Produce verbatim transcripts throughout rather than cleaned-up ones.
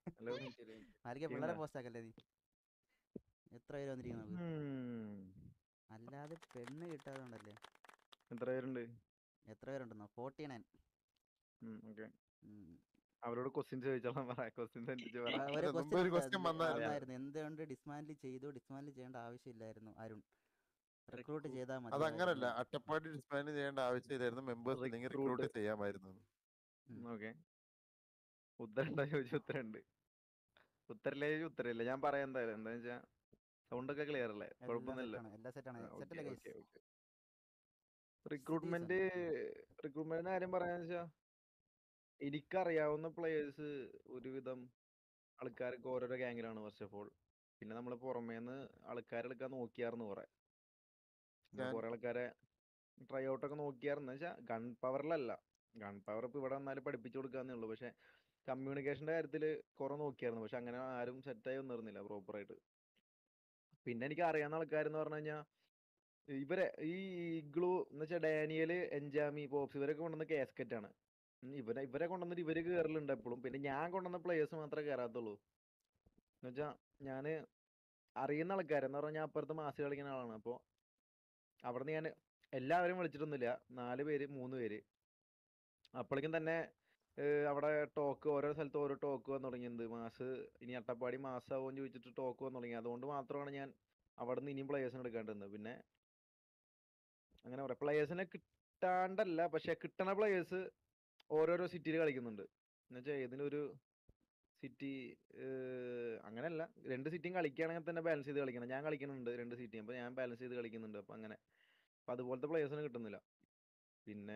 Hello minute ഒരു minute മാലിക്ക പിള്ളേരെ കേൾക്കണ്ടാ? പോസ്റ്റ് ആക്കല്ലേ നീ? എത്ര പേര് വന്നിരിക്കുന്നു നമുക്ക്? ഉം. അല്ലാതെ പെണ്ണ് കിട്ടാതുകൊണ്ടല്ലേ? എത്ര പേരുണ്ട്? എത്ര പേരുണ്ടെന്നോ? Forty nine. ഓക്കെ, അവരോട് ക്വസ്റ്റ്യൻസ് ചോദിച്ചോളാം. പറ ക്വസ്റ്റ്യൻസ് എന്തിച്ച് പറ. ഒരു അതിന് മുമ്പ് ക്വസ്റ്റ്യൻ ഒരു ഉണ്ട് ക്വസ്റ്റ്യൻ അതിൽ. വന്നായിരുന്നു. വന്നായിരുന്നു, എന്തുകൊണ്ട് ഡിസ്മാൻഡിൽ ചെയ്തു? ഡിസ്മാൻഡിൽ ചെയ്യേണ്ട ആവശ്യമില്ലായിരുന്നു അരുൺ. റിക്രൂട്ട് റിക്രൂ ചെയ്താൽ അതങ്ങനല്ല, മതിയായിരുന്നു. അട്ടപ്പാടി ഡിസ്ബാൻഡ് ചെയ്യേണ്ട ആവശ്യമില്ലായിരുന്നു, മെമ്പേഴ്സ് ഇല്ലെങ്കിൽ റിക്രൂട്ട് റിക്രൂട്ട് ചെയ്യാമായിരുന്നു. ഉം. ഓക്കെ, ഉത്തരണ്ടോ ചോദിച്ചു. ഉത്തരണ്ട്. ഉത്തരല്ലേ ചോദിച്ചു. ഉത്തരമില്ല. ഞാൻ പറയാം എന്തായാലും. എന്താ വെച്ചാ സൗണ്ട് ഒക്കെ ക്ലിയർ അല്ലേ? എല്ലാം കുഴപ്പമൊന്നുമില്ല. സെറ്റാണ്, എല്ലാം സെറ്റാണ്. ഓക്കെ സെറ്റല്ലേ okay guys? Okay. Citizen. Recruitment റിക്രൂട്ട്മെന്റിന്റെ കാര്യം പറയാന്ന് വെച്ചാ എനിക്കറിയാവുന്ന പ്ലേയേഴ്സ് ഒരുവിധം ആൾക്കാരൊക്കെ ഓരോരോ ഗ്യാങ്ങിലാണ് ഫസ്റ്റ് ഓഫ് ഓൾ. പിന്നെ നമ്മൾ പുറമേന്ന് ആൾക്കാരെടുക്കാൻ നോക്കിയായിരുന്നു കുറെ. അങ്ങനെ ഞാൻ കുറെ ആൾക്കാരെ ട്രൈ ഔട്ട് ഒക്കെ നോക്കിയായിരുന്നു. വെച്ചാൽ ഗൺ പവറിലല്ല. ഗൺ പവർ ഇപ്പൊ ഇവിടെ വന്നാലും പഠിപ്പിച്ചു കൊടുക്കാന്നേ ഉള്ളൂ. പക്ഷെ കമ്മ്യൂണിക്കേഷന്റെ കാര്യത്തിൽ കുറെ നോക്കിയായിരുന്നു. പക്ഷെ അങ്ങനെ ആരും സെറ്റായി വന്നിരുന്നില്ല പ്രോപ്പറായിട്ട്. പിന്നെ എനിക്ക് അറിയാവുന്ന ആൾക്കാരെന്ന് പറഞ്ഞു കഴിഞ്ഞാൽ ഇവരെ ഈ ഇഗ്ലു എന്ന് വെച്ചാൽ ഡാനിയല്, എൻജാമി, പോപ്സ് ഇവരൊക്കെ കൊണ്ടുവന്ന കാസ്കറ്റ് ആണ്. ഉം ഇവരെ ഇവരെ കൊണ്ടുവന്നിട്ട് ഇവര് കയറലുണ്ട് എപ്പോഴും. പിന്നെ ഞാൻ കൊണ്ടുവന്ന പ്ലേയേഴ്സ് മാത്രമേ കയറാത്തുള്ളൂ. എന്ന് വെച്ചാൽ ഞാന് അറിയുന്ന ആൾക്കാരെന്ന് പറഞ്ഞാൽ ഞാൻ അപ്പുറത്ത് മാസ് കളിക്കുന്ന ആളാണ്. അപ്പോൾ അവിടുന്ന് ഞാൻ എല്ലാവരും വിളിച്ചിട്ടൊന്നുമില്ല. നാല് പേര് മൂന്ന് പേര് അപ്പോഴേക്കും തന്നെ ഏഹ് അവിടെ ടോക്ക് ഓരോ സ്ഥലത്ത് ഓരോ ടോക്ക് വന്നു തുടങ്ങിയത്. മാസ് ഇനി അട്ടപ്പാടി മാസാവോന്ന് ചോദിച്ചിട്ട് ടോക്ക് വന്നു തുടങ്ങി. അതുകൊണ്ട് മാത്രമാണ് ഞാൻ അവിടെ നിന്ന് ഇനിയും പ്ലേയേഴ്സിനെ എടുക്കേണ്ടത്. പിന്നെ അങ്ങനെ പറയാം, പ്ലേയേഴ്സിനെ കിട്ടാണ്ടല്ല, പക്ഷെ കിട്ടണ പ്ലേയേഴ്സ് ഓരോരോ സിറ്റിയിൽ കളിക്കുന്നുണ്ട്. എന്നുവെച്ചാൽ ഏതിനൊരു സിറ്റി അങ്ങനെയല്ല, രണ്ട് സിറ്റിയും കളിക്കുകയാണെങ്കിൽ തന്നെ ബാലൻസ് ചെയ്ത് കളിക്കണം. ഞാൻ കളിക്കുന്നുണ്ട് രണ്ട് സിറ്റിയും, അപ്പോൾ ഞാൻ ബാലൻസ് ചെയ്ത് കളിക്കുന്നുണ്ട്. അപ്പം അങ്ങനെ അപ്പം അതുപോലത്തെ പ്ലേയേഴ്സിനെ കിട്ടുന്നില്ല. പിന്നെ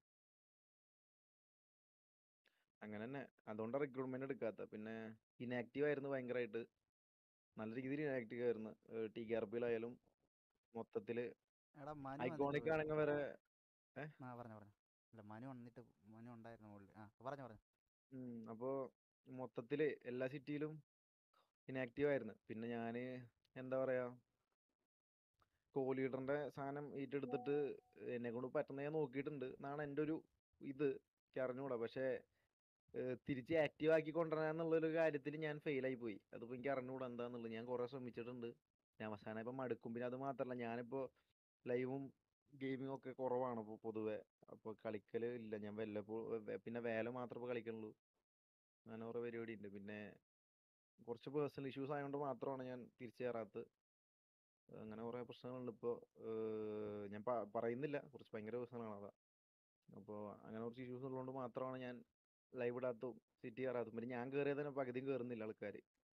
അങ്ങനെ തന്നെ അതുകൊണ്ടാണ് റിക്രൂട്ട്മെന്റ് എടുക്കാത്ത. പിന്നെ ഇനാക്റ്റീവ് ആയിരുന്നു ഭയങ്കരമായിട്ട്. നല്ല രീതിയിൽ ഇനാക്റ്റീവ് ആയിരുന്നു. ടി കെ ആർ പിയിലായാലും മൊത്തത്തിൽ. എടാ മനു വന്നിട്ട് ഐക്കോണിക് പോയി. ആണെങ്കിൽ വരെ ഏഹ് ആ പറഞ്ഞു പറഞ്ഞു. അല്ല, മനു വന്നിട്ട്, മനു ഉണ്ടായിരുന്നു മുകളിൽ. ആ പറഞ്ഞു പറഞ്ഞു. അപ്പോൾ മൊത്തത്തിൽ എല്ലാ സിറ്റിയിലും ഇനാക്റ്റീവ് ആയിരുന്നു. പിന്നെ ഞാൻ എന്താ പറയാ, കോ ലീഡറിന്റെ സാധനം ഏറ്റെടുത്തിട്ട് എന്നെ കൊണ്ട് പറ്റുന്ന ഞാൻ നോക്കിയിട്ടുണ്ട് എന്നാണ് എൻ്റെ ഒരു ഇത്. എനിക്ക് അറിഞ്ഞുകൂടാ. പക്ഷേ ഏഹ് തിരിച്ച് ആക്റ്റീവ് ആക്കി കൊണ്ടുവരാന്നുള്ളൊരു കാര്യത്തിൽ ഞാൻ ഫെയിലായി പോയി. അതിപ്പോൾ എനിക്ക് അറിഞ്ഞുകൂടാ എന്താന്നുള്ളത്. ഞാൻ കുറേ ശ്രമിച്ചിട്ടുണ്ട്. ഞാൻ അവസാനം ഇപ്പം മടുക്കും. പിന്നെ അത് മാത്രമല്ല, ഞാനിപ്പോൾ ലൈവും ഗെയിമിങ്ങും ഒക്കെ കുറവാണ് ഇപ്പോൾ പൊതുവെ. അപ്പോൾ കളിക്കൽ ഇല്ല. ഞാൻ വല്ലപ്പോൾ പിന്നെ വേല മാത്രമേ ഇപ്പോൾ കളിക്കുന്നുള്ളൂ. അങ്ങനെ കുറേ പരിപാടി ഉണ്ട്. പിന്നെ കുറച്ച് പേഴ്സണൽ ഇഷ്യൂസ് ആയതുകൊണ്ട് മാത്രമാണ് ഞാൻ തിരിച്ചു കയറാത്തത്. അങ്ങനെ കുറേ പ്രശ്നങ്ങളുണ്ട് ഇപ്പോൾ. ഞാൻ പ- പറയുന്നില്ല, കുറച്ച് ഭയങ്കര പ്രശ്നങ്ങളാണ് അതാ. അപ്പോൾ അങ്ങനെ കുറച്ച് ഇഷ്യൂസ് ഉള്ളതുകൊണ്ട് മാത്രമാണ് ഞാൻ ലൈവ് ഇടാത്തതും സിറ്റി കയറാത്തതും. പിന്നെ ഞാൻ കയറിയത് തന്നെ പകുതിയും കയറുന്നില്ല ആൾക്കാർ.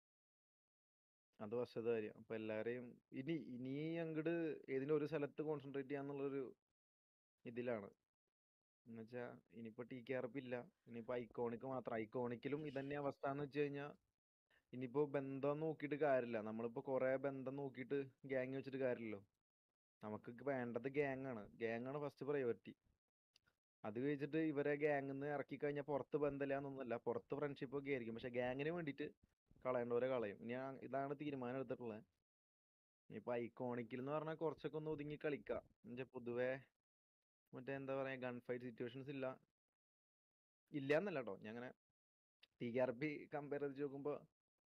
അത് വശത്തെ കാര്യം. അപ്പോൾ എല്ലാവരെയും ഇനി ഇനി അങ്ങോട്ട് ഏതെങ്കിലും ഒരു സ്ഥലത്ത് കോൺസെൻട്രേറ്റ് ചെയ്യാന്നുള്ളൊരു ഇതിലാണ്. എന്ന് വെച്ചാൽ ഇനിയിപ്പോൾ ടി കെ ആർ പി ഇല്ല. ഇനിയിപ്പോൾ ഐക്കോണിക് മാത്രം. ഐക്കോണിക്കിലും ഇതന്നെ അവസ്ഥ എന്ന് വെച്ച് കഴിഞ്ഞാൽ ഇനിയിപ്പോൾ ബന്ധം നോക്കിയിട്ട് കാര്യമില്ല. നമ്മളിപ്പോൾ കുറേ ബന്ധം നോക്കിയിട്ട് ഗ്യാങ് വെച്ചിട്ട് കാര്യമില്ലല്ലോ. നമുക്ക് വേണ്ടത് ഗ്യാങ് ആണ്. ഗ്യാങ് ആണ് ഫസ്റ്റ് പ്രയോറിറ്റി. അത് കഴിച്ചിട്ട് ഇവരെ ഗ്യാങ്ങിൽ നിന്ന് ഇറക്കി കഴിഞ്ഞാൽ പുറത്ത് ബന്ധമില്ല എന്നൊന്നുമല്ല, പുറത്ത് ഫ്രണ്ട്ഷിപ്പ് ഒക്കെ ആയിരിക്കും. പക്ഷെ ഗ്യാങ്ങിന് വേണ്ടിയിട്ട് കളയേണ്ടവരെ കളയും. ഇനി ആ- ഇതാണ് തീരുമാനം എടുത്തിട്ടുള്ളത്. ഇപ്പൊ ഐക്കോണിക്കിൽ എന്ന് പറഞ്ഞാൽ കുറച്ചൊക്കെ ഒന്ന് ഒതുങ്ങി കളിക്കാം. എന്നുവെച്ചാൽ പൊതുവെ മറ്റേ എന്താ പറയാ, ഗൺ ഫൈറ്റ് സിറ്റുവേഷൻസ് ഇല്ല ഇല്ല എന്നല്ല കേട്ടോ. ഞാൻ അങ്ങനെ T K R P compare ചെയ്ത് നോക്കുമ്പോൾ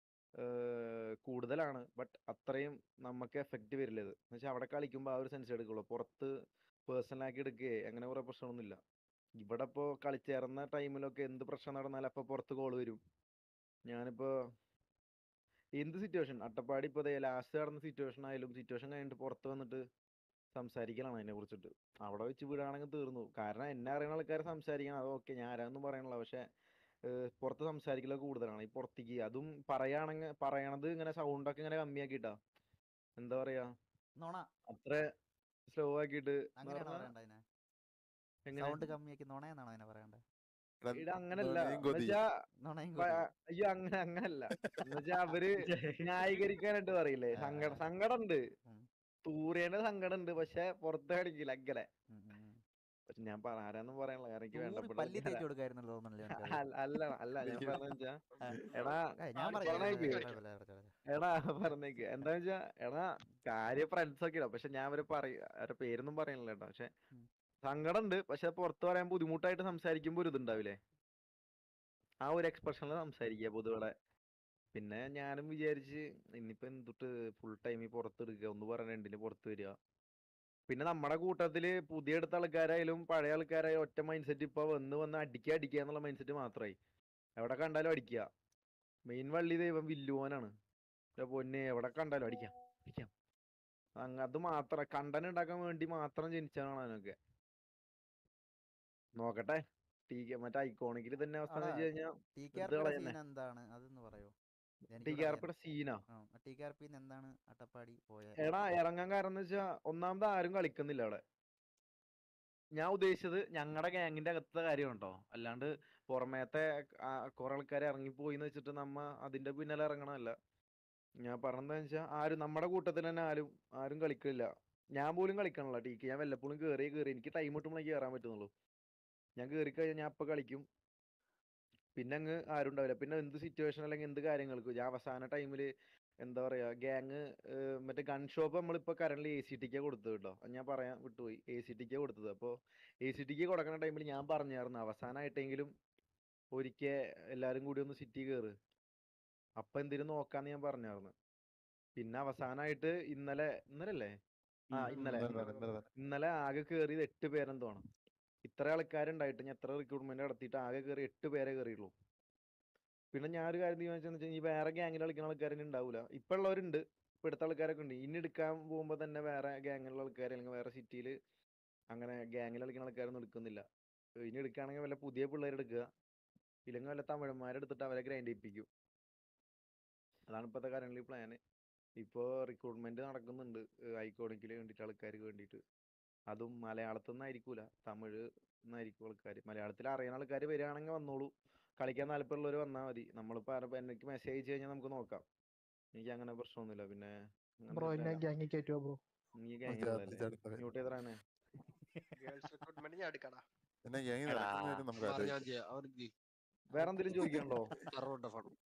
കൂടുതലാണ്. ബട്ട് അത്രയും നമുക്ക് എഫക്റ്റ് വരില്ല ഇത്. എന്ന് വെച്ചാൽ അവിടെ കളിക്കുമ്പോൾ ആ ഒരു സെൻസ് എടുക്കുള്ളൂ. പുറത്ത് പേഴ്സണലാക്കി എടുക്കുകയെ അങ്ങനെ കുറേ പ്രശ്നമൊന്നുമില്ല. ഇവിടെ ഇപ്പോൾ കളിച്ചേർന്ന ടൈമിലൊക്കെ എന്ത് പ്രശ്നം നടന്നാലും അപ്പോൾ പുറത്ത് കോൾ വരും. ഞാനിപ്പോൾ എന്ത് സിറ്റുവേഷൻ അട്ടപ്പാടി ഇപ്പോൾ ലാസ്റ്റ് നടന്ന സിറ്റുവേഷൻ ആയാലും സിറ്റുവേഷൻ കഴിഞ്ഞിട്ട് പുറത്ത് വന്നിട്ട് സംസാരിക്കലാണ് അതിനെ കുറിച്ചിട്ട്. അവിടെ വെച്ച് വിടുകയാണെങ്കിൽ തീർന്നു. കാരണം എന്നെ അറിയുന്ന ആൾക്കാർ സംസാരിക്കണം, അത് ഓക്കെ, ഞാൻ ആരാന്നും പറയണില്ല. പക്ഷെ ഏഹ് പുറത്ത് സംസാരിക്കലൊക്കെ കൂടുതലാണ്. ഈ പുറത്തേക്ക് അതും പറയുകയാണെങ്കിൽ പറയണത് ഇങ്ങനെ സൗണ്ടൊക്കെ ഇങ്ങനെ കമ്മിയാക്കിയിട്ടാ. എന്താ പറയാ, നോണ. അത്ര സ്ലോ ആക്കിയിട്ട് എന്ന് അങ്ങനെയാണോ പറഞ്ഞാൽ പറയണ്ടത് അതിനെ? എങ്ങനെ. സൗണ്ട് കമ്മിയാക്കി നുണയെന്നാണോ അതിനെ പറയണ്ടത്? എടാ, ഇത് അങ്ങനല്ല. നുണയും എന്ന് കൊതി. വെച്ചാ നുണയും വ- കൂതി. അയ്യോ അങ്ങനെ അങ്ങനല്ല. എന്ന് വെച്ചാ അവര് ന്യായീകരിക്കാനായിട്ട് പറയില്ലേ, ആ, സങ്കട സങ്കടം ഉണ്ട്. ഉം, തൂറിയേണ്ട സങ്കടം ഉണ്ട്. പക്ഷെ പുറത്ത് കാണിക്കില്ല അങ്ങനെ. ഉം, ഉം, ഉം. പക്ഷെ ഞാൻ പറ ആരാന്നും പറയാനുള്ള, കാരണം എനിക്ക് തൂറി വേണ്ടപ്പെട്ട പല്ലി ആൾക്കാരാ. തേച്ച് കൊടുക്കായിരുന്നല്ലോ തോന്നണല്ലേ എനിക്കത്. അല്ല അല്ല അല്ല, ഞാൻ എനിക്ക് പറഞ്ഞ വെച്ചാ ആ, എടാ ഏയ് ഞാൻ പറയാം, ഏയ് പറഞ്ഞേക്ക് കുഴപ്പമില്ല, കുറച്ച് കുറച്ച്. എടാ പറഞ്ഞേക്ക് എന്താ വെച്ചാ എടാ, കാര്യം ഫ്രണ്ട്സ് ഒക്കെ ഇടാം. പക്ഷെ ഞാൻ അവരെ പറയും, അവരുടെ പേരൊന്നും പറയണില്ല കേട്ടോ. പക്ഷെ ഉം. സങ്കടം ഉണ്ട്. പക്ഷെ പുറത്ത് പറയാൻ ബുദ്ധിമുട്ടായിട്ട് സംസാരിക്കുമ്പോൾ ഒരു ഇതുണ്ടാവില്ലേ, ആ ഒരു എക്സ്പ്രഷനിൽ സംസാരിക്കുക പൊതുവെ. പിന്നെ ഞാനും വിചാരിച്ച് ഇനിയിപ്പോ എന്തുട്ട് ഫുൾ ടൈം ഈ പുറത്തെടുക്കുക ഒന്ന് പറഞ്ഞ രണ്ടിന് പുറത്ത് വരിക. പിന്നെ നമ്മുടെ കൂട്ടത്തില് പുതിയ എടുത്ത ആൾക്കാരായാലും പഴയ ആൾക്കാരായാലും ഒറ്റ മൈൻഡ് സെറ്റ് ഇപ്പൊ വന്ന് വന്ന് അടിക്കുക അടിക്കുക എന്നുള്ള മൈൻഡ് സെറ്റ് മാത്രമായി. എവിടെ കണ്ടാലും അടിക്കുക. മെയിൻ വള്ളി ദൈവം വില്ലുവാനാണ്. പൊന്നെ എവിടെ കണ്ടാലും അടിക്കാം അടിക്കാം. അങ്ങ് അത് മാത്രം കണ്ടന്റ് ഉണ്ടാക്കാൻ വേണ്ടി മാത്രം ജനിച്ചാണ് അതിനൊക്കെ. നോക്കട്ടെ ടീ മറ്റേ ഐക്കോണിക്കിൽ തന്നെ അവസ്ഥ എന്ന് അടാ വെച്ച് കഴിഞ്ഞാൽ ടി കെ ആർ എടുത്ത് പിയുടെ കളയുന്നേ. സീൻ എന്താണ് അതൊന്ന് പറയോ? ടി എനിക്കൂടെ കെ ആർ അറിയാൻ. പിയുടെ സീനാ ആ ടി കെ ആർ പിന്ന് എന്താണ് അട്ടപ്പാടി പോയ എടാ ഇറങ്ങാൻ കാരണം എന്ന് വെച്ചാൽ ഒന്നാമത് ആരും കളിക്കുന്നില്ല അവിടെ. ഞാൻ ഉദ്ദേശിച്ചത് ഞങ്ങളുടെ ഗ്യാങ്ങിന്റെ അകത്തെ കാര്യം കേട്ടോ, അല്ലാണ്ട് പുറമേത്തെ കുറെ ആൾക്കാർ ഇറങ്ങിപ്പോയി എന്ന് വെച്ചിട്ട് നമ്മ അതിന്റെ പിന്നാലെ ഇറങ്ങണമല്ല. ഞാൻ പറഞ്ഞതെന്ന് വെച്ചാൽ ആരും നമ്മുടെ കൂട്ടത്തിൽ തന്നെ ആരും ആരും കളിക്കില്ല. ഞാൻ പോലും കളിക്കണല്ലോ ടീക്ക്. ഞാൻ വല്ലപ്പോഴും കയറി കയറി എനിക്ക് ടൈം കിട്ടുമ്പോഴേക്ക് കയറാൻ പറ്റുന്നുള്ളൂ. ഞാൻ കയറി കഴിഞ്ഞാൽ ഞാൻ അപ്പൊ കളിക്കും. പിന്നെ അങ്ങ് ആരും ഉണ്ടാവില്ല. പിന്നെ എന്ത് സിറ്റുവേഷൻ അല്ലെങ്കിൽ എന്ത് കാര്യങ്ങൾക്ക് ഞാൻ അവസാന ടൈമിൽ എന്താ പറയാ ഗ്യാങ് മറ്റേ ഗൺ ഷോപ്പ് നമ്മളിപ്പോ കറന്റ് എ സി ടിക്ക് കൊടുത്തത് കേട്ടോ. അത് ഞാൻ പറയാൻ വിട്ടുപോയി. എ സി ടിക്ക് കൊടുത്തത്. അപ്പോൾ എ സി ടിക്ക് കൊടുക്കുന്ന ടൈമിൽ ഞാൻ പറഞ്ഞായിരുന്നു അവസാനമായിട്ടെങ്കിലും ഒരിക്കൽ എല്ലാരും കൂടി ഒന്ന് സിറ്റി കയറ്, അപ്പൊ എന്തിനും നോക്കാന്ന് ഞാൻ പറഞ്ഞായിരുന്നു. പിന്നെ അവസാനമായിട്ട് ഇന്നലെ ഇന്നലെ അല്ലേ ആ ഇന്നലെ ഇന്നലെ തന്നെ, ഇന്നലെ തന്നെ. ഇന്നലെ ആകെ കയറിയത് എട്ട് പേരെന്തോണം. ഇത്ര ആൾക്കാരുണ്ടായിട്ട് ഞാൻ എത്ര റിക്രൂട്ട്മെന്റ് നടത്തിയിട്ട് ആകെ കയറി എട്ട് പേരെ കയറിയുള്ളൂ. പിന്നെ ഞാനൊരു കാര്യം തീരുമാനിച്ചെന്ന് വെച്ചാൽ ഈ വേറെ ഗ്യാങ്ങിൽ കളിക്കുന്ന ആൾക്കാരൊന്നും ഉണ്ടാവില്ല. ഇപ്പൊ ഉള്ളവരുണ്ട്, ഇപ്പൊ എടുത്ത ആൾക്കാരൊക്കെ ഉണ്ട്. ഇനി എടുക്കാൻ പോകുമ്പോ തന്നെ വേറെ ഗ്യാങ്ങിലുള്ള ആൾക്കാർ അല്ലെങ്കിൽ വേറെ സിറ്റിയിൽ അങ്ങനെ ഗ്യാങ്ങിൽ കളിക്കുന്ന ആൾക്കാരൊന്നും എടുക്കുന്നില്ല. ഇനി എടുക്കുകയാണെങ്കിൽ വല്ല പുതിയ പിള്ളേർ എടുക്കുക, ഇല്ലെങ്കിൽ വല്ല തമിഴന്മാരെടുത്തിട്ട് അവരെ ഗ്രൈൻഡ് ചെയ്യിപ്പിക്കും. അതാണ് ഇപ്പോഴത്തെ കാര്യങ്ങളിൽ പ്ലാന്. ഇപ്പോൾ റിക്രൂട്ട്മെന്റ് നടക്കുന്നുണ്ട് ഐക്കോണിക്കിൽ വേണ്ടിയിട്ട്, ആൾക്കാർക്ക് വേണ്ടിയിട്ട്. അതും മലയാളത്തിൽ നിന്നായിരിക്കൂല, തമിഴ് നിന്നായിരിക്കും ആൾക്കാർ. മലയാളത്തിൽ അറിയുന്ന ആൾക്കാർ വരികയാണെങ്കിൽ വന്നോളൂ, കളിക്കാൻ താല്പര്യമുള്ളവർ വന്നാൽ മതി. നമ്മളിപ്പോൾ ആരപ്പോൾ എനിക്ക് മെസ്സേജ് അയച്ചു കഴിഞ്ഞാൽ നമുക്ക് നോക്കാം. എനിക്ക് അങ്ങനെ പ്രശ്നമൊന്നുമില്ല. പിന്നെ ബ്രോ എന്നെ ഗ്യാങ്ങിൽ കയറ്റുമോ ബ്രോ? നീ ഓ, ഗ്യാങ്ങിലുള്ളല്ലേ? തീർച്ചയായിട്ടും. മ്യൂട്ട് ചെയ്തറാനെ. ഗേൾസ് റിക്രൂട്ട്മെന്റ് ഞാൻ എടുക്കടാ. പിന്നെ ഗ്യാങ്ങിൽ എടാ നടക്കുന്ന കാര്യം നമുക്ക് പറഞ്ഞാ ആലോചിക്കാം. മതി, അവർക്ക് വേറെ എന്തെങ്കിലും ചോദിക്കാനുണ്ടോ? സർവ്വ ഫണ്ട്